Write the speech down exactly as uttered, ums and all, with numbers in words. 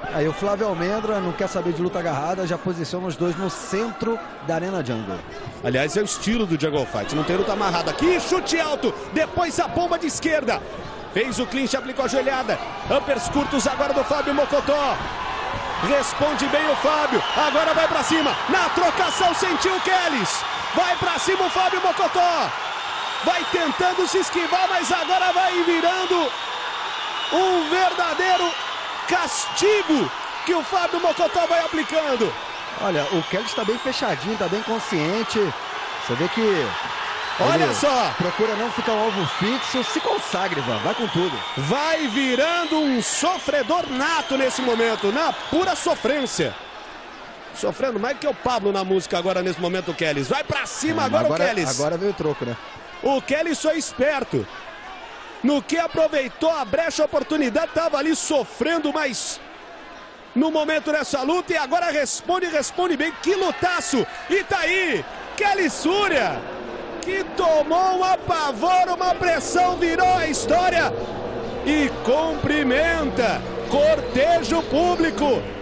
Aí o Flávio Almendra não quer saber de luta agarrada, já posiciona os dois no centro da Arena Jungle. Aliás, é o estilo do Jungle Fight, não tem luta amarrada aqui, chute alto, depois a bomba de esquerda. Fez o clinch, aplicou a joelhada. Uppers curtos agora do Fábio Mocotó. Responde bem o Fábio, agora vai pra cima. Na trocação sentiu o Kellis. Vai pra cima o Fábio Mocotó. Vai tentando se esquivar, mas agora vai virando um verdadeiro castigo que o Fábio Mocotó vai aplicando. Olha, o Kellis está bem fechadinho, está bem consciente. Você vê que... Olha só! Procura não ficar um alvo fixo, se consagre, Ivan, vai com tudo. Vai virando um sofredor nato nesse momento, na pura sofrência. Sofrendo mais que o Pablo na música agora nesse momento, o Kellis. Vai pra cima é, agora, agora o Kellis. Agora veio o troco, né? O Kellis foi esperto. No que aproveitou a brecha, a oportunidade, estava ali sofrendo, mas no momento dessa luta, e agora responde, responde bem. Que lutaço! E tá aí, Kellis Súria, que tomou um apavoro, uma pressão, virou a história e cumprimenta, corteja o público.